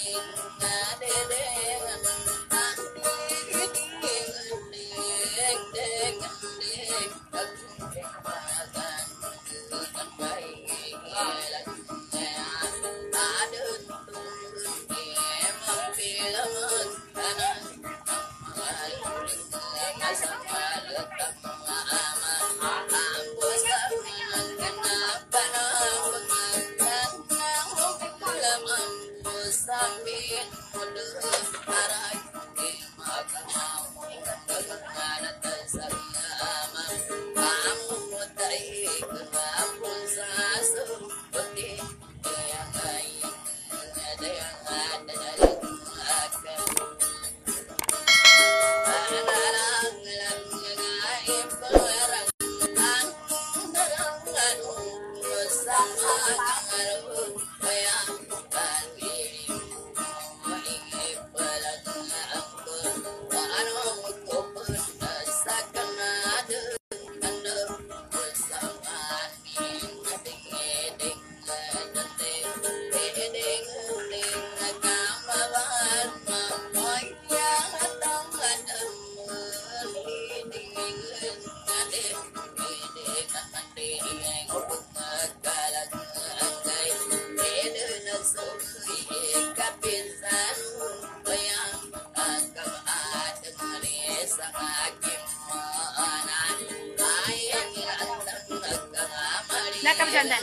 Nakam jantan.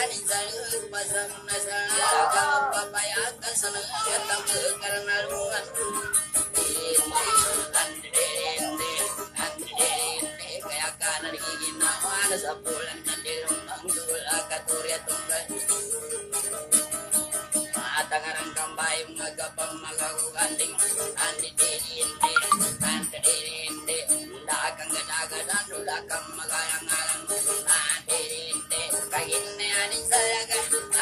ani salu pasang nasala kapapaya kasana yatam karena lungan kaya kanan giginawa na sa bulan na dilumang dula katurya tunggal matangarang kambay mga gapang magaguganding andi dirinde dakang gadagadan dulakang magalang-alang andi dirinde kaginne aning salaga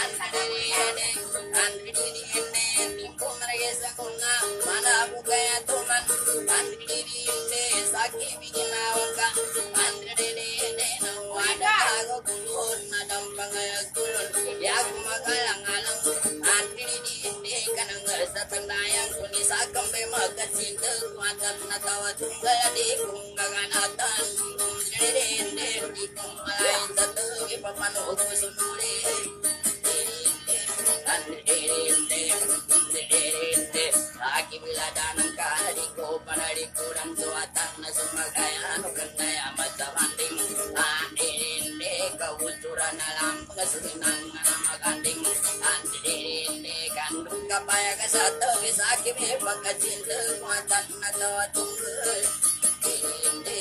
andi dirinde timpong naragesa kuna mana bugaya tuman andi dirinde saki biginawa ka andi dirinde nawada kago kulun nadang pangayag kulun yak magalang-alang andi dirinde kanang sa tandayang kunisa kambe magkasinta kuatan na tawa tunggal di kung gaganatan dirinde di kung malain sa tugi papanood ko sunuli dirinde aki bilada ng kanadi ko panalikuran suatan na sumagayan o kandaya masamanding dirinde kawuturan na lang pagkasinang na maganding dirinde kandung kapaya ka sa tugi sa akim e pagkasinta kuatan na tawa tunggal dirinde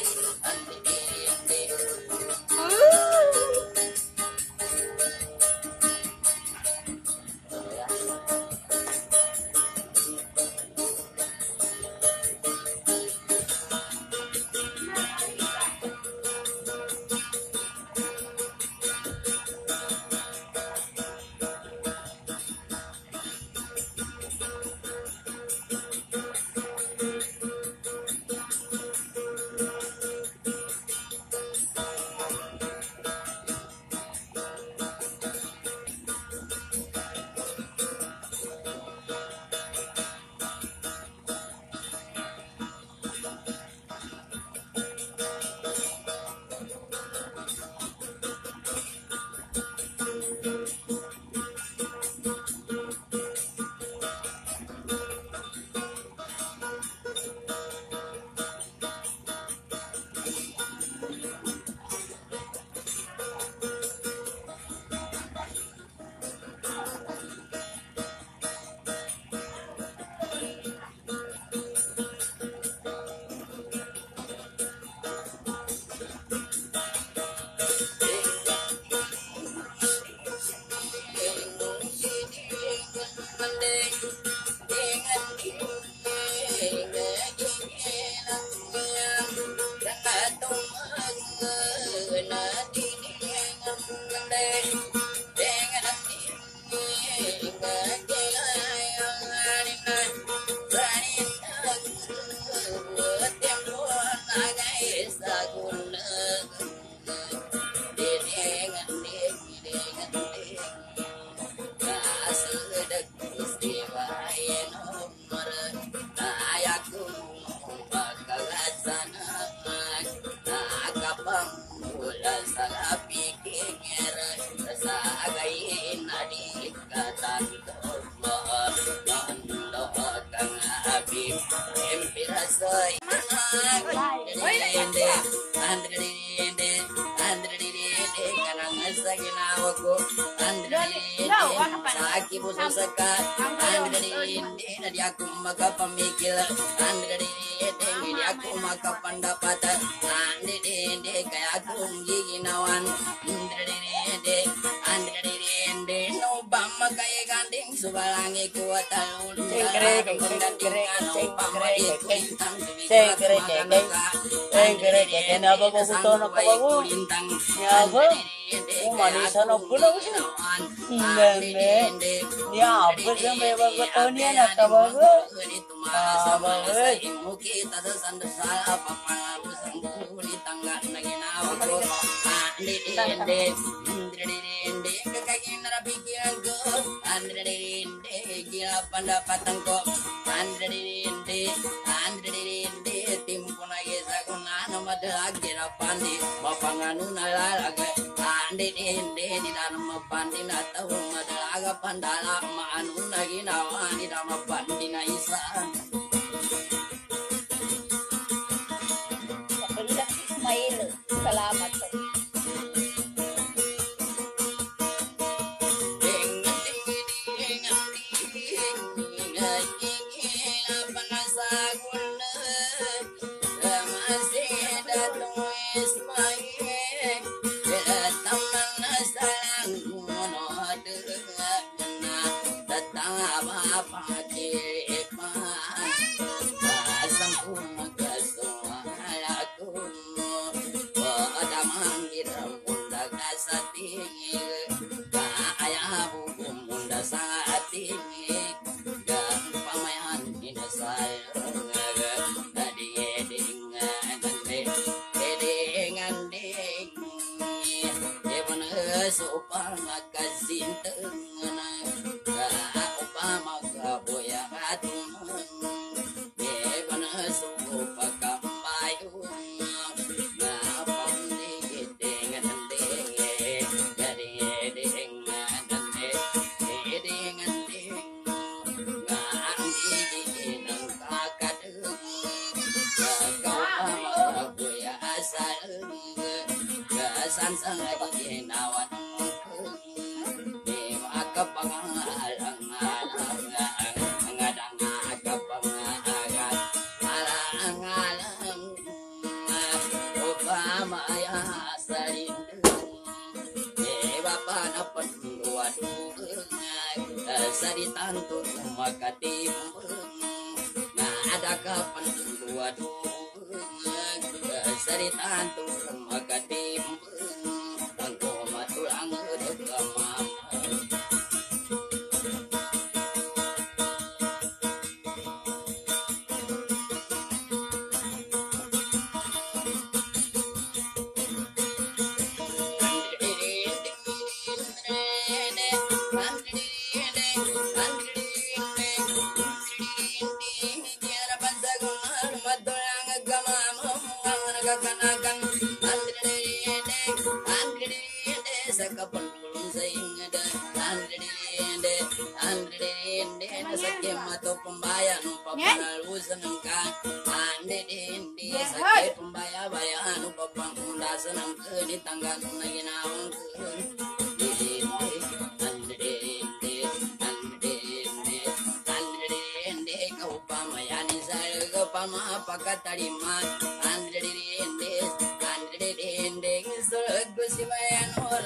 aku maka pemikir andi aku maka pendapatan andi kayak aku giginawan andi nobama kayak gandeng subalangi kuat alun kenapa kau kutono kababu nyaba manis ano pula sih ni apa sih beba ketonia nak kababu pendapatan kok timpun lagi sakunan madelagi rapandi bapanganu nalalaga ande di dalam pandi natau madalaga pandala maanu lagi nawani dama pandi na isa Kapila Ismail salamat po. Supang kasinten upama kaboya atumang bebana supa kambayung ngapang dengan denge dari dengan dengan ngangi nang kakadeng kau kaboya asal gasan sang lagi nawan Sari tantu makatimbang ada kapan waduh sari tantu makatimbang angko matulang degamam Tarima andre surga simayan or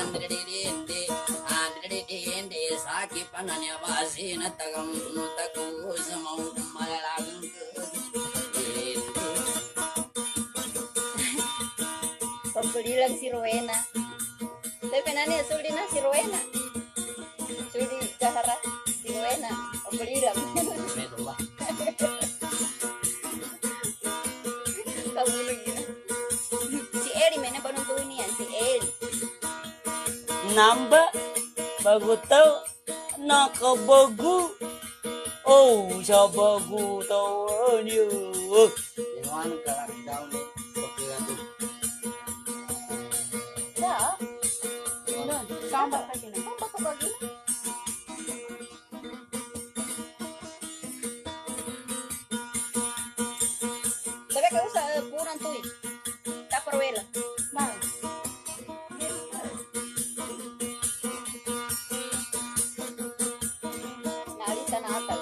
andre saki pananya basina tagam nutaku semau malalang pembelilan si Rowena tapi nanya sulina si Rowena suli cahara si Rowena pembelilan si Eri mana penonton ini si Eri nambah bagu tau nakabagu oh sabagu tau dia Iwan kalak daun ni pakai tu dah sambar lagi nih sambar ke lagi tapi kau usah kurang tuh tak perwela nah nari tanah atas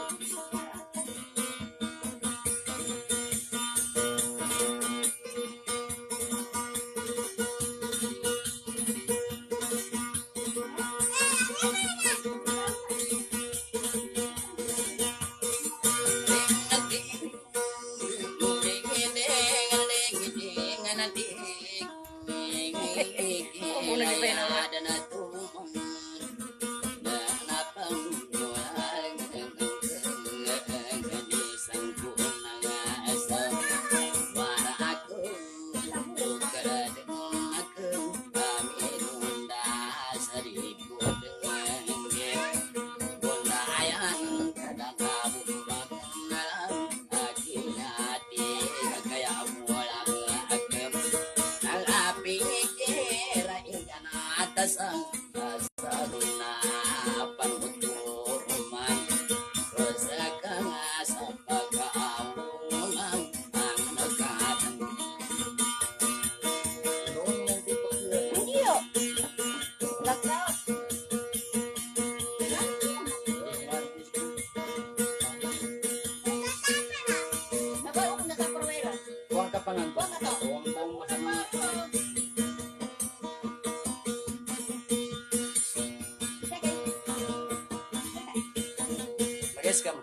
guys kamu.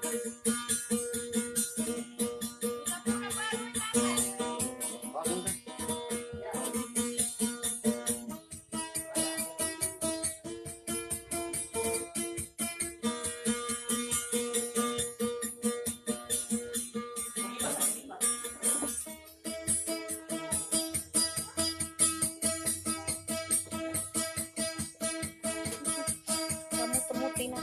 Kamu temutin.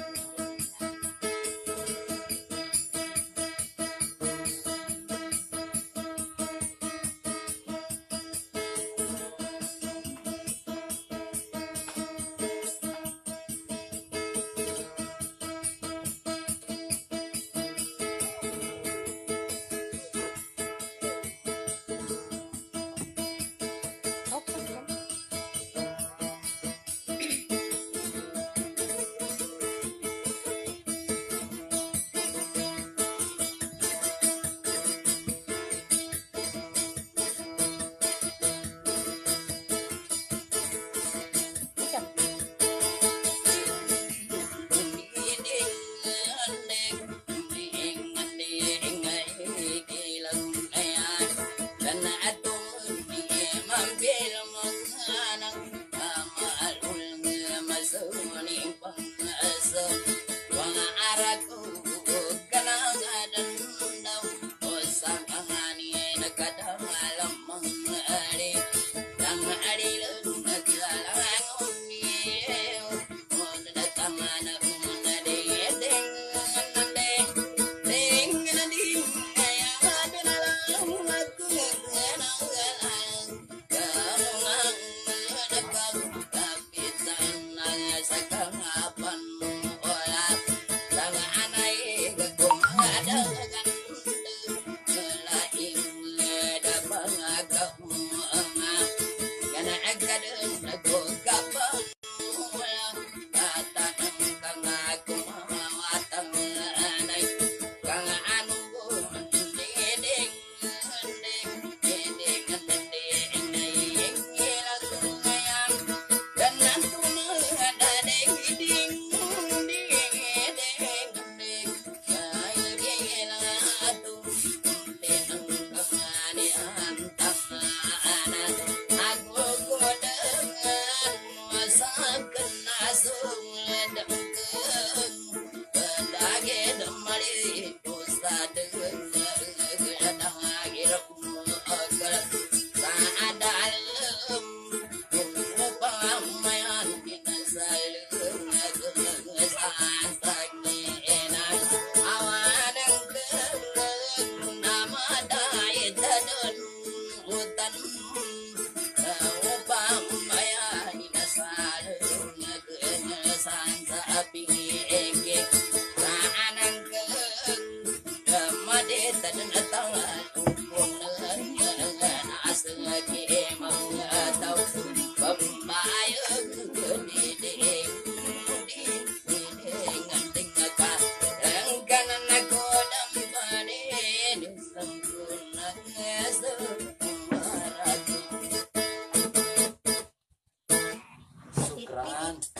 Syukran.